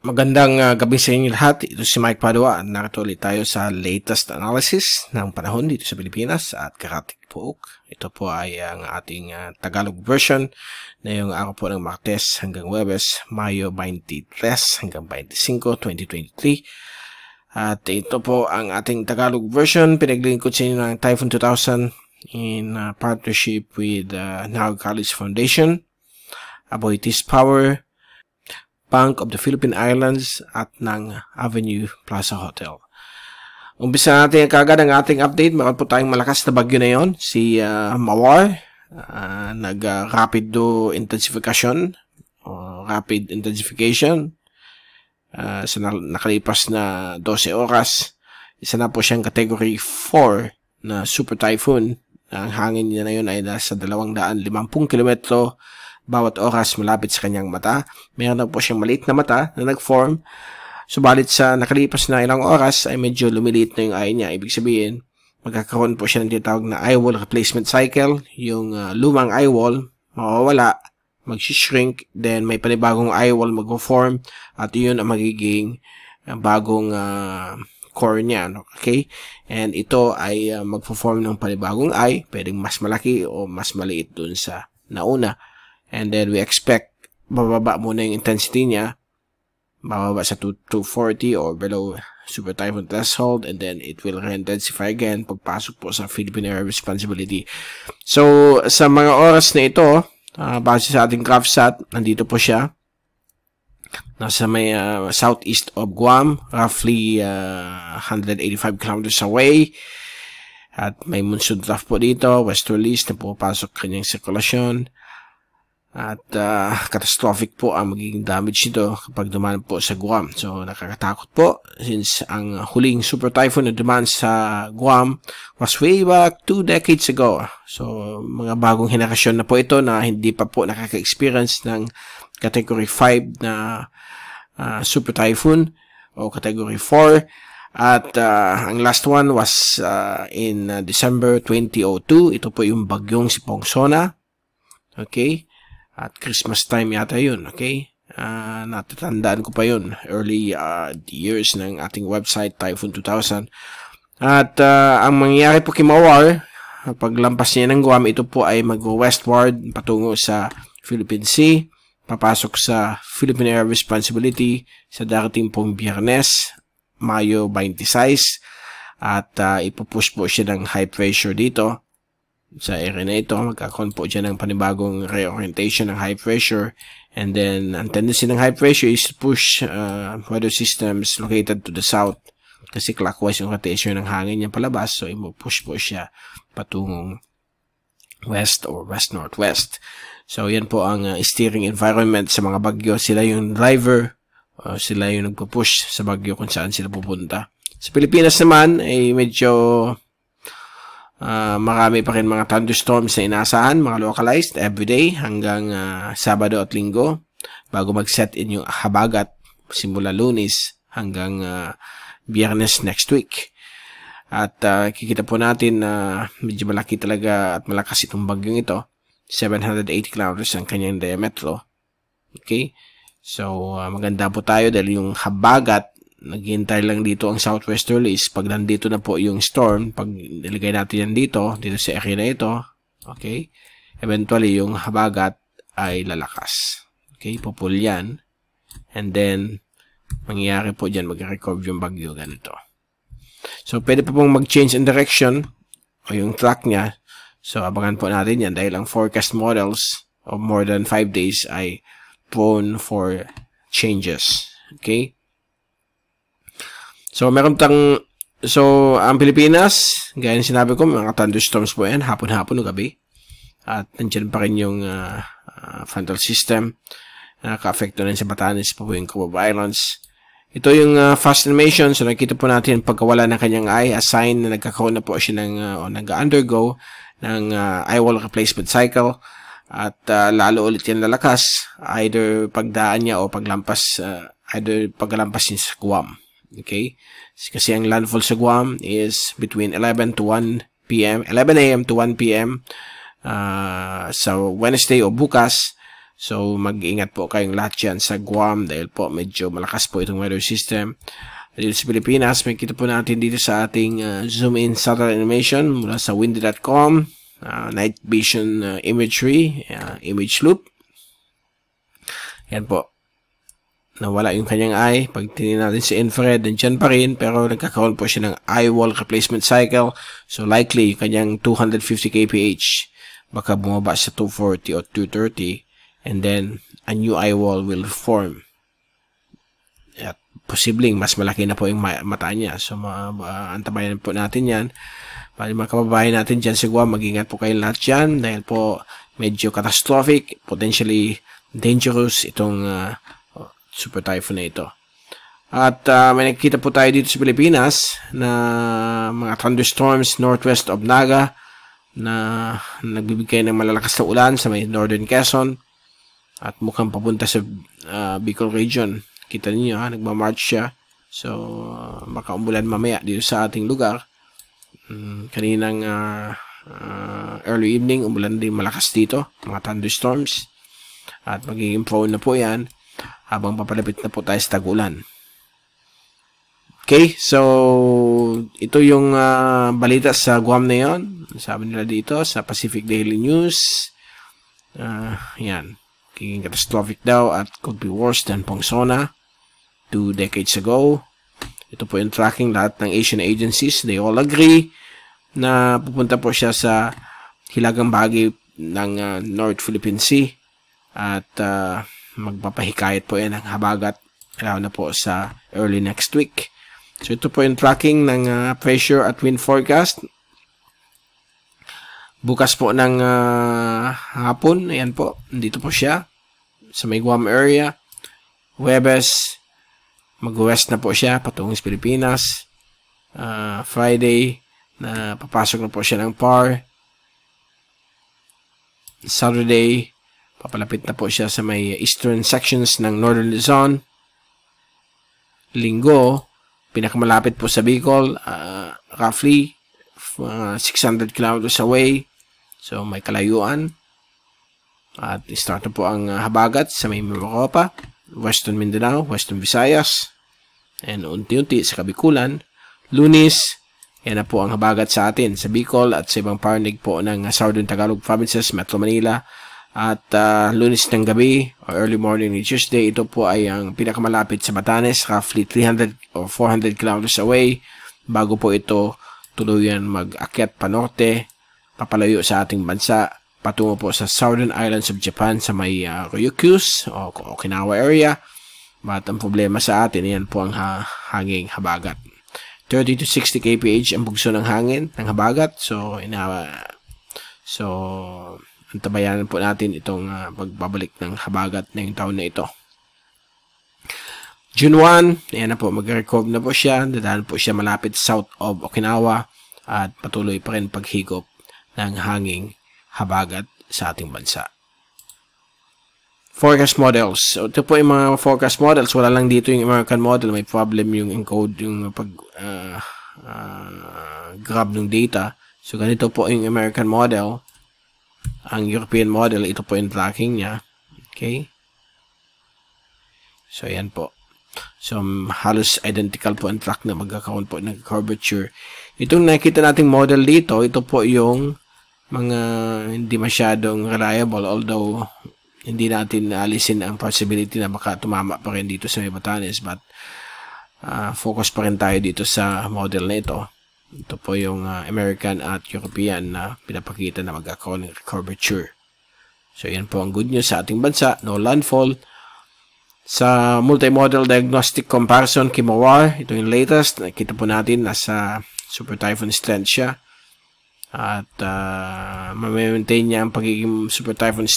Magandang gabi sa inyo lahat. Ito si Mike Padua. Narito ulit tayo sa latest analysis ng panahon dito sa Pilipinas at karatig po. Ito po ay ang ating Tagalog version na yung araw po ng Martes hanggang Huwebes, Mayo 23 hanggang 25, 2023. At ito po ang ating Tagalog version. Pinaglingkod sa inyo ng Typhoon 2000 in partnership with Ngayong College Foundation, Aboitiz Power, Bank of the Philippine Islands at ng Avenue Plaza Hotel. Umpisa natin kagad ang ating update. Meron po tayong malakas na bagyo na yon, si Mawar. Nag-rapid intensification rapid intensification sa nakalipas na 12 oras. Isa na po siyang category 4 na Super Typhoon. Ang hangin niya na yun ay nasa 250 kilometro bawat oras malapit sa kanyang mata. Mayroon na po siyang maliit na mata na nag-form. Subalit sa nakalipas na ilang oras ay medyo lumiliit na yung eye niya. Ibig sabihin, magkakaroon po siya ng tinatawag na eye wall replacement cycle. Yung lumang eye wall, mawawala, mag-shrink, then may panibagong eye wall mag-form at yun ang magiging bagong core niya. Okay? And ito ay mag-form ng panibagong eye, pwedeng mas malaki o mas maliit dun sa nauna. And then we expect bababa muna yung intensity niya, bababa sa 240 or below Super Typhoon threshold, and then it will re-intensify again pagpasok po sa Philippine Area Responsibility. So sa mga oras na ito, base sa ating GraphSat, nandito po siya nasa may southeast of Guam, roughly 185 kilometers away. At may monsoon trough po dito, westerlies na pupasok kanyang sirkulasyon. At catastrophic po ang magiging damage nito kapag dumaan po sa Guam. So nakakatakot po since ang huling super typhoon na dumaan sa Guam was way back 2 decades ago. So mga bagong henerasyon na po ito na hindi pa po nakaka-experience ng category 5 na super typhoon o category 4. At ang last one was in December 2002. Ito po yung bagyong si Pongsona. Okay? At Christmas time yata yun, okay? Natatandaan ko pa yun. Early years ng ating website, Typhoon 2000. At ang mangyayari po kay Mawar, paglampas niya ng Guam, ito po ay mag-westward patungo sa Philippine Sea, papasok sa Philippine Area Responsibility sa darating pong Biyernes, Mayo 26. At ipupush po siya ng high pressure dito. Sa area na ito, magkakaroon po dyan ng panibagong reorientation ng high pressure. And then, ang tendency ng high pressure is to push weather systems located to the south. Kasi clockwise yung rotation ng hangin niya palabas. So, ipupush po siya patungong west or west-northwest. So, yan po ang steering environment sa mga bagyo. Sila yung driver. Sila yung nagpupush sa bagyo kung saan sila pupunta. Sa Pilipinas naman, ay medyo marami pa rin mga thunderstorms na inaasahan, mga localized everyday hanggang Sabado at Linggo bago mag-set in yung habagat simula Lunes hanggang Biyernes next week. At kikita po natin na medyo malaki talaga at malakas itong bagyong ito. 780 kilometers ang kanyang diametro. Okay? So maganda po tayo dahil yung habagat naghihintay lang dito ang southwesterlies. Pag nandito na po yung storm, pag nilagay natin yan dito sa area na ito, okay, eventually yung habagat ay lalakas. Okay, pupul yan. And then, mangyayari po dyan, mag-record yung bagyo ganito. So, pwede po pong mag-change in direction o yung track niya. So, abangan po natin yan dahil ang forecast models of more than 5 days ay prone for changes. Okay? So, ang Pilipinas, gaya ng sinabi ko, mga thunderstorms po yan, hapon-hapon o gabi. At nandiyan pa rin yung frontal system. Nakaka-affect na rin sa Batanes, Papuing Islands. Ito yung fast animation. So, nakita po natin pagkawala ng kanyang eye, a sign na nagkakaroon na po siya o nag-undergo ng eye wall replacement cycle. At lalo ulit yan lalakas, either pagdaan niya o paglampas, either paglampas niya sa Guam. Okay? Kasi ang landfall sa Guam is between 11 to 1 p.m. 11 a.m. to 1 p.m. Sa Wednesday o bukas So, mag-ingat po kayong lahat dyan sa Guam dahil po medyo malakas po itong weather system. Dito sa Pilipinas, may kita po natin dito sa ating zoom in satellite animation mula sa windy.com, night vision imagery, image loop. Yan po. Nawala yung kanyang eye. Pag tingnan natin sa infrared, nandiyan pa rin, pero nagkakaroon po siya ng eye wall replacement cycle. So, likely, yung kanyang 250 kph, baka bumaba sa 240 o 230. And then, a new eye wall will form. At posibleng mas malaki na po yung mata niya. So, antabayan po natin yan. Para mga kababayan natin dyan sa Guam, mag-ingat po kayo lahat dyan. Dahil po, medyo catastrophic, potentially dangerous itong Super Typhoon na ito. At may nakikita po tayo dito sa Pilipinas na mga thunderstorms northwest of Naga na nagbibigay ng malalakas na ulan sa may northern Quezon. At mukhang papunta sa Bicol region. Kita niyo nagmamarch siya. So, makaumulan mamaya dito sa ating lugar. Kaninang early evening, umulan din malakas dito. Mga thunderstorms. At magiging prone na po yan habang papalapit na po tayo sa tag-ulan. Okay, so ito yung balita sa Guam na yon. Sabi nila dito sa Pacific Daily News. Yan. Magiging catastrophic daw at could be worse than Pongsona 2 decades ago. Ito po yung tracking lahat ng Asian agencies. They all agree na pupunta po siya sa hilagang bahagi ng North Philippine Sea at magpapahikayat po yan ng habagat lalo na po sa early next week. So ito po yung tracking ng pressure at wind forecast. Bukas po ng hapon, ayan po, dito po siya sa may Guam area. Huwebes, mag-west na po siya patungong sa Pilipinas. Friday, na papasok na po siya ng PAR. Saturday, papalapit na po siya sa may eastern sections ng Northern Luzon. Linggo, pinakamalapit po sa Bicol, roughly 600 kilometers away. So, may kalayuan. At start na po ang habagat sa may Miyerkoles, Western Mindanao, Western Visayas, and unti-unti sa Kabikulan. Lunes, yan na po ang habagat sa atin sa Bicol at sa ibang panig po ng Southern Tagalog provinces, Metro Manila. At Lunes ng gabi or early morning ni Tuesday, ito po ay ang pinakamalapit sa Batanes, roughly 300 or 400 kilometers away, bago po ito tuluyan mag-akyat pa norte, papalayo sa ating bansa, patungo po sa Southern Islands of Japan sa may Ryukyu o Okinawa area. But ang problema sa atin, yan po ang hanging habagat. 30 to 60 kph ang bugso ng hangin ng habagat. So, antabayanan po natin itong pagbabalik ng habagat na yung taon na ito. June 1, ayan na po, mag-record na po siya. Dadaan po siya malapit south of Okinawa at patuloy pa rin paghigop ng hanging habagat sa ating bansa. Forecast models. So, ito po yung mga forecast models. Wala lang dito yung American model. May problem yung encode, yung grab ng data. So, ganito po yung American model. Ang European model, ito po yung tracking niya. Okay? So, ayan po. So, halos identical po ang track na magkakaroon po ng curvature. Itong nakita nating model dito, ito po yung mga hindi masyadong reliable, although hindi natin alisin ang possibility na baka tumama pa rin dito sa may Batanes, but focus pa rin tayo dito sa model na ito. Ito po yung American at European na pinapakita na magkakaroon ng curvature. So, yan po ang good news sa ating bansa. No landfall. Sa multi-model diagnostic comparison kay MAWAR, ito yung latest. Nakita po natin, nasa Super Typhoon strength siya. At ma-maintain niya ang pagiging Super Typhoon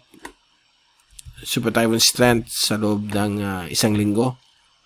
strength sa loob ng isang linggo.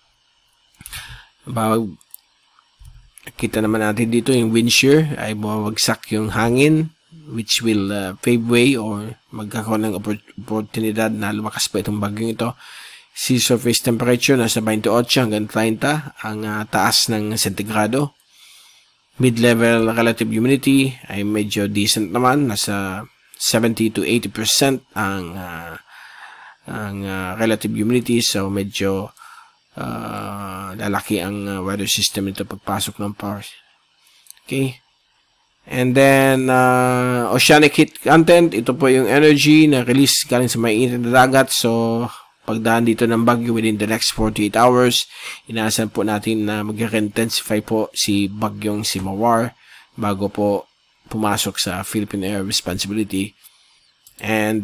Kita naman natin dito yung wind shear ay bumabagsak yung hangin, which will pave way or magkakaroon ng oportunidad na lumakas pa itong bagyong ito. Sea surface temperature nasa 28 hanggang 30 ang taas ng sentigrado. Mid-level relative humidity ay medyo decent naman, nasa 70 to 80% ang ang relative humidity. So, medyo lalaki ang weather system nito pagpasok ng PAR. Okay. And then, oceanic heat content. Ito po yung energy na release galing sa may init na dagat. So, pagdaan dito ng bagyo within the next 48 hours, inaasahan po natin na mag-intensify po si bagyong si Mawar bago po pumasok sa Philippine Air Responsibility. And,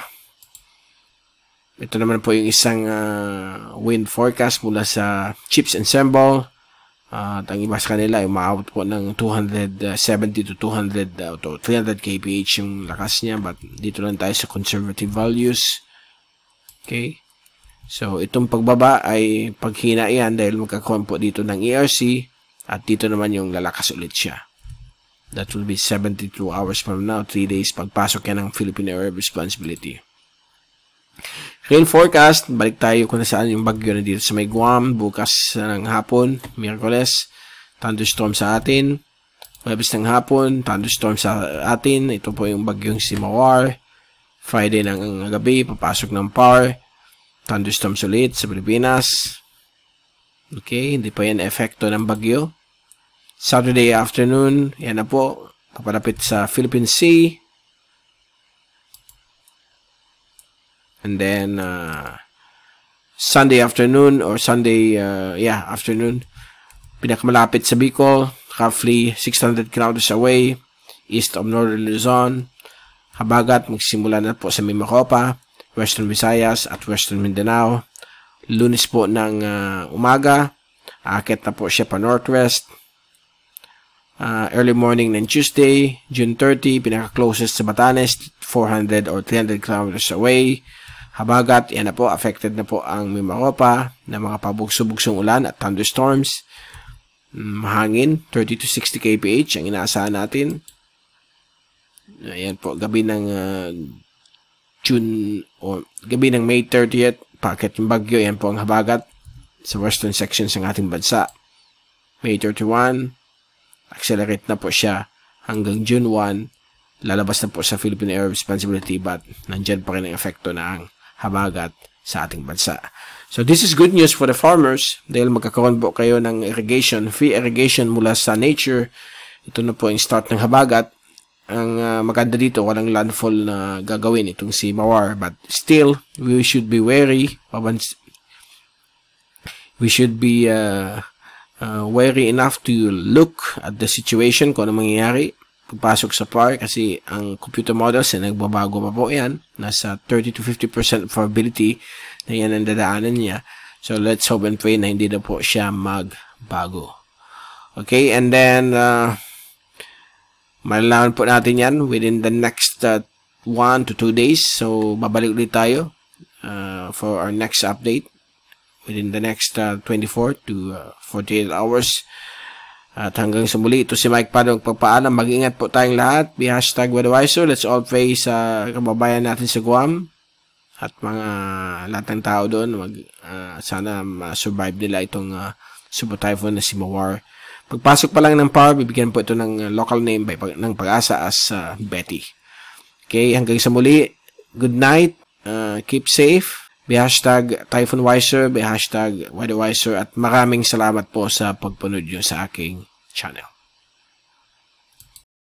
ito naman po yung isang wind forecast mula sa Chips Ensemble. At ang iba sa kanila ay umaabot po ng 270 to 200 to 300 kph yung lakas niya. But dito lang tayo sa conservative values. Okay. So, itong pagbaba ay paghina yan dahil magkakaroon po dito ng ERC. At dito naman yung lalakas ulit siya. That will be 72 hours from now, 3 days pagpasok yan ng Philippine Air Responsibility. Rain forecast, balik tayo kung nasaan yung bagyo na dito sa may Guam, bukas ng hapon, Miyerkoles, thunderstorm sa atin, Webes ng hapon, thunderstorm sa atin, ito po yung bagyong si Mawar, Friday ng gabi, papasok ng PAR, thunderstorms ulit sa Pilipinas, okay, hindi pa yan efekto ng bagyo. Saturday afternoon, yan na po, papalapit sa Philippine Sea. And then, Sunday afternoon or Sunday, afternoon, pinakamalapit sa Bicol, roughly 600 kilometers away, east of Northern Luzon. Habagat, magsimula na po sa Miyerkoles, Western Visayas at Western Mindanao. Lunes po ng umaga, aakit na po siya pa northwest. Early morning ng Tuesday, June 30, pinaka-closest sa Batanes, 400 or 300 kilometers away. Habagat, yan na po, affected na po ang Miyerkoles na mga pabugso-bugsong ulan at thunderstorms. Mahangin, 30 to 60 kph ang inaasahan natin. Ayan po, gabi ng gabi ng May 30th, packet yung bagyo, yan po ang habagat sa western sections ng ating bansa. May 31, accelerate na po siya hanggang June 1, lalabas na po sa Philippine Air Responsibility, but nandyan pa rin ang epekto na ang habagat sa ating bansa. So this is good news for the farmers dahil magkakaroon po kayo ng irrigation, free irrigation mula sa nature. Ito na po yung start ng habagat. Ang maganda dito, walang landfall na gagawin itong si Mawar, but still, we should be wary. We should be wary enough to look at the situation kung ano mangyayari pagpasok sa PAR kasi ang computer models ay nagbabago pa po yan. Nasa 30 to 50% probability na yan ang dadaanan niya. So, let's hope and pray na hindi na po siya magbago. Okay, and then, malalaman po natin yan within the next 1 to 2 days. So, babalik ulit tayo for our next update within the next 24 to 48 hours. At hanggang sa muli, ito si Mike Padua magpapaalam. Mag-ingat po tayong lahat. Be #weatherwiser. Let's all pray sa kababayan natin sa Guam at mga lahat ng tao doon. Sana ma-survive nila itong Super Typhoon na si Mawar. Pagpasok pa lang ng PAR, bibigyan po ito ng local name ng Pag-asa as Betty. Okay, hanggang sa muli. Good night. Keep safe. Be #TyphoonWiser, be #weatherwiser, at maraming salamat po sa pagpunod nyo sa aking channel.